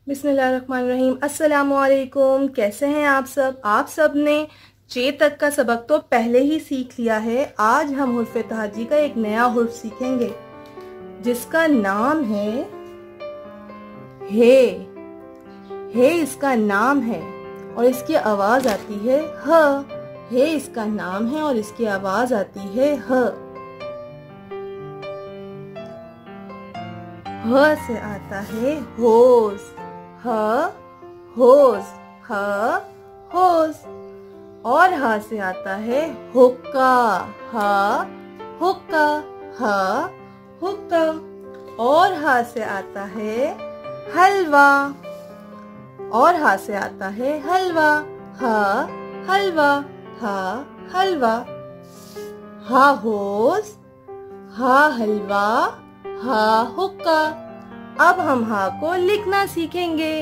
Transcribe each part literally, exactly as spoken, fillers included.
बिस्मिल्लाहिर्रहमानिर्रहीम। अस्सलामुअलैकुम। कैसे हैं आप सब? आप सब ने चे तक का सबक तो पहले ही सीख लिया है। आज हम हुर्फ तहजी का एक नया हुर्फ सीखेंगे जिसका नाम है हे। हे इसका नाम है और इसकी आवाज आती है ह। हे इसका नाम है और इसकी आवाज आती है ह। ह से आता है होज। ह होज। ह होज। और ह से आता है हुक्का। ह हुक्का। ह हुक्का। और ह से आता है हलवा। और ह से आता है हलवा। ह हलवा। ह हलवा। ह होज। ह हलवा। ह हुक्का। अब हम हा को लिखना सीखेंगे।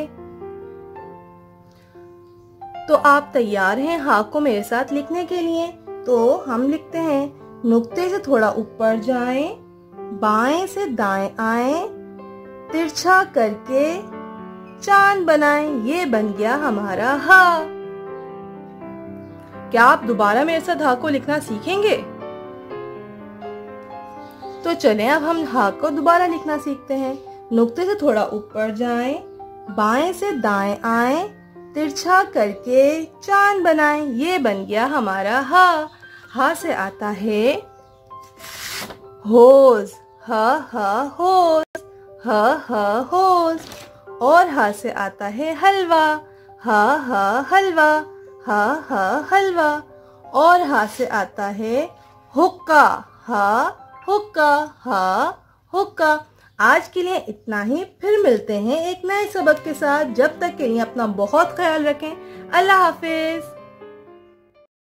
तो आप तैयार हैं हा को मेरे साथ लिखने के लिए? तो हम लिखते हैं, नुक्ते से थोड़ा ऊपर जाएं, बाएं से दाएं आएं, तिरछा करके चांद बनाएं। ये बन गया हमारा हा। क्या आप दोबारा मेरे साथ हा को लिखना सीखेंगे? तो चलें अब हम हा को दोबारा लिखना सीखते हैं। नुक्ते से थोड़ा ऊपर जाएं, बाएं से दाएं आएं, तिरछा करके चांद बनाएं। ये बन गया हमारा हा। हा से आता है होज। ह ह होज। ह ह होज। और हा से आता है हलवा। ह ह हलवा। ह ह हलवा। और हा से आता है हुक्का। ह हुक्का। ह हुक्का। आज के लिए इतना ही। फिर मिलते हैं एक नए सबक के साथ। जब तक के लिए अपना बहुत ख्याल रखें। अल्लाह हाफिज।